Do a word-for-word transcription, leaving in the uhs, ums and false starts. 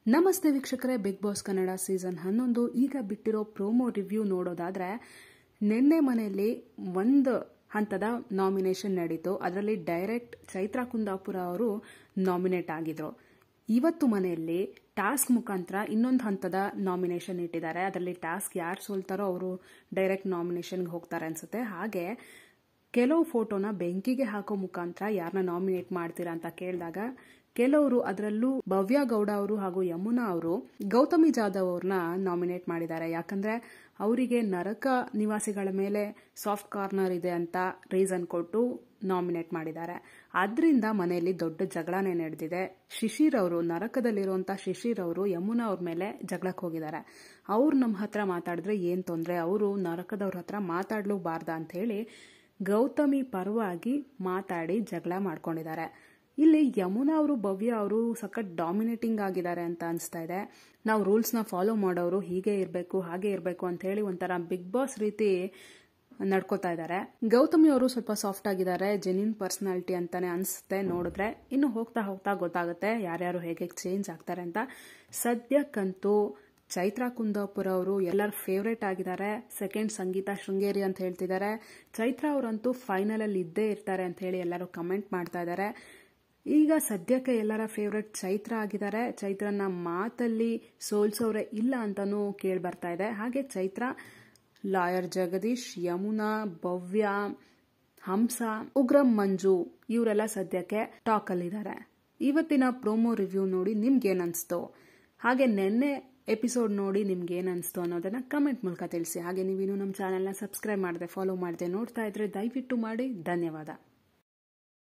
ನಮಸ್ತೆ ವೀಕ್ಷಕರೇ, big boss Kannada season ಹನ್ನೊಂದು ಈಗ ಬಿಟ್ಟಿರೋ ಪ್ರೋಮೋ ರಿವ್ಯೂ ನೋಡೋದಾದ್ರೆ, ನಿನ್ನೆ ಮನೆಯಲ್ಲಿ ಒಂದು ಹಂತದ ನಾಮಿನೇಷನ್ ನಡೀತು. ಅದರಲ್ಲಿ ಡೈರೆಕ್ಟ್ ಚೈತ್ರಾ ಕುಂದಾಪುರ ಅವರು ನಾಮಿನೇಟ್ ಆಗಿದ್ರು. ಇವತ್ತು ಮನೆಯಲ್ಲಿ ಟಾಸ್ಕ್ ಮುಖಾಂತರ ಇನ್ನೊಂದು ಹಂತದ ನಾಮಿನೇಷನ್ ಇಟ್ಟಿದ್ದಾರೆ. ಅದರಲ್ಲಿ ಟಾಸ್ಕ್ ಯಾರು ಸೋಲ್ತಾರೋ ಅವರು ಡೈರೆಕ್ಟ್ ನಾಮಿನೇಷನ್ಗೆ ಹೋಗ್ತಾರೆ ಅನ್ಸುತ್ತೆ. ಹಾಗೆ ಕೆಲವು ಫೋಟೋನ ಬೆಂಕಿಗೆ ಹಾಕೋ ಮುಖಾಂತರ ಯಾರನ್ನ ನಾಮಿನೇಟ್ ಮಾಡ್ತೀರಾ ಅಂತ ಕೇಳಿದಾಗ ಕೆಲವರು, ಅದರಲ್ಲೂ ಭವ್ಯ ಗೌಡ ಅವರು ಹಾಗೂ ಯಮುನಾ ಅವರು ಗೌತಮಿ ಜಾಧವ್ ಅವ್ರನ್ನ ನಾಮಿನೇಟ್ ಮಾಡಿದ್ದಾರೆ. ಯಾಕಂದ್ರೆ ಅವರಿಗೆ ನರಕ ನಿವಾಸಿಗಳ ಮೇಲೆ ಸಾಫ್ಟ್ ಕಾರ್ನರ್ ಇದೆ ಅಂತ ರೀಸನ್ ಕೊಟ್ಟು ನಾಮಿನೇಟ್ ಮಾಡಿದ್ದಾರೆ. ಆದ್ರಿಂದ ಮನೆಯಲ್ಲಿ ದೊಡ್ಡ ಜಗಳನೇ ನಡೆದಿದೆ. ಶಿಶಿರ್ ಅವರು, ನರಕದಲ್ಲಿರುವಂತ ಶಿಶಿರ್ ಅವರು ಯಮುನಾ ಅವ್ರ ಮೇಲೆ ಜಗಳಕ್ಕೆ ಹೋಗಿದ್ದಾರೆ. ಅವ್ರು ನಮ್ಮ ಹತ್ರ ಮಾತಾಡಿದ್ರೆ ಏನ್ ತೊಂದ್ರೆ, ಅವರು ನರಕದವ್ರ ಹತ್ರ ಮಾತಾಡ್ಲೂಬಾರ್ದ ಅಂತ ಹೇಳಿ ಗೌತಮಿ ಪರವಾಗಿ ಮಾತಾಡಿ ಜಗಳ ಮಾಡ್ಕೊಂಡಿದ್ದಾರೆ. ಇಲ್ಲಿ ಯಮುನಾ ಅವರು, ಭವ್ಯ ಅವರು ಸಖತ್ ಡಾಮಿನೇಟಿಂಗ್ ಆಗಿದ್ದಾರೆ ಅಂತ ಅನಿಸ್ತಾ ಇದೆ. ನಾವು ರೂಲ್ಸ್ನ ಫಾಲೋ ಮಾಡೋರು ಹೀಗೆ ಇರಬೇಕು, ಹಾಗೆ ಇರಬೇಕು ಅಂತ ಹೇಳಿ ಒಂಥರ ಬಿಗ್ ಬಾಸ್ ರೀತಿ ನಡ್ಕೋತಾ ಇದ್ದಾರೆ. ಗೌತಮಿ ಅವರು ಸ್ವಲ್ಪ ಸಾಫ್ಟ್ ಆಗಿದ್ದಾರೆ, ಜೆನ್ಯೂನ್ ಪರ್ಸನಾಲಿಟಿ ಅಂತಾನೆ ಅನ್ಸುತ್ತೆ ನೋಡಿದ್ರೆ. ಇನ್ನು ಹೋಗ್ತಾ ಹೋಗ್ತಾ ಗೊತ್ತಾಗುತ್ತೆ ಯಾರ್ಯಾರು ಹೇಗೆ ಚೇಂಜ್ ಆಗ್ತಾರೆ ಅಂತ. ಸದ್ಯಕ್ಕಂತೂ ಚೈತ್ರಾ ಕುಂದಾಪುರ ಅವರು ಎಲ್ಲರ ಫೇವ್ರೇಟ್ ಆಗಿದ್ದಾರೆ. ಸೆಕೆಂಡ್ ಸಂಗೀತ ಶೃಂಗೇರಿ ಅಂತ ಹೇಳ್ತಿದ್ದಾರೆ. ಚೈತ್ರಾ ಅವರಂತೂ ಫೈನಲ್ ಅಲ್ಲಿ ಇದ್ದೇ ಇರ್ತಾರೆ ಅಂತ ಹೇಳಿ ಎಲ್ಲರೂ ಕಮೆಂಟ್ ಮಾಡ್ತಾ ಇದ್ದಾರೆ. ಈಗ ಸದ್ಯಕ್ಕೆ ಎಲ್ಲರ ಫೇವ್ರೆಟ್ ಚೈತ್ರ ಆಗಿದ್ದಾರೆ. ಚೈತ್ರನ ಮಾತಲ್ಲಿ ಸೋಲ್ಸೋರೆ ಇಲ್ಲ ಅಂತಾನೂ ಕೇಳಿ ಬರ್ತಾ ಇದೆ. ಹಾಗೆ ಚೈತ್ರ, ಲಾಯರ್ ಜಗದೀಶ್, ಯಮುನಾ, ಭವ್ಯ, ಹಂಸ, ಉಗ್ರಂ ಮಂಜು ಇವರೆಲ್ಲ ಸದ್ಯಕ್ಕೆ ಟಾಕ್ ಅಲ್ಲಿದ್ದಾರೆ. ಇವತ್ತಿನ ಪ್ರೋಮೋ ರಿವ್ಯೂ ನೋಡಿ ನಿಮ್ಗೇನ್ ಅನ್ಸ್ತು, ಹಾಗೆ ನೆನ್ನೆ ಎಪಿಸೋಡ್ ನೋಡಿ ನಿಮ್ಗೆ ಏನ್ ಅನ್ಸ್ತು ಅನ್ನೋದನ್ನ ಕಮೆಂಟ್ ಮೂಲಕ ತಿಳಿಸಿ. ಹಾಗೆ ನೀವಿನ್ನು ನಮ್ಮ ಚಾನೆಲ್ನ ಸಬ್ಸ್ಕ್ರೈಬ್ ಮಾಡದೆ ಫಾಲೋ ಮಾಡದೆ ನೋಡ್ತಾ ಇದ್ರೆ ದಯವಿಟ್ಟು ಮಾಡಿ. ಧನ್ಯವಾದ.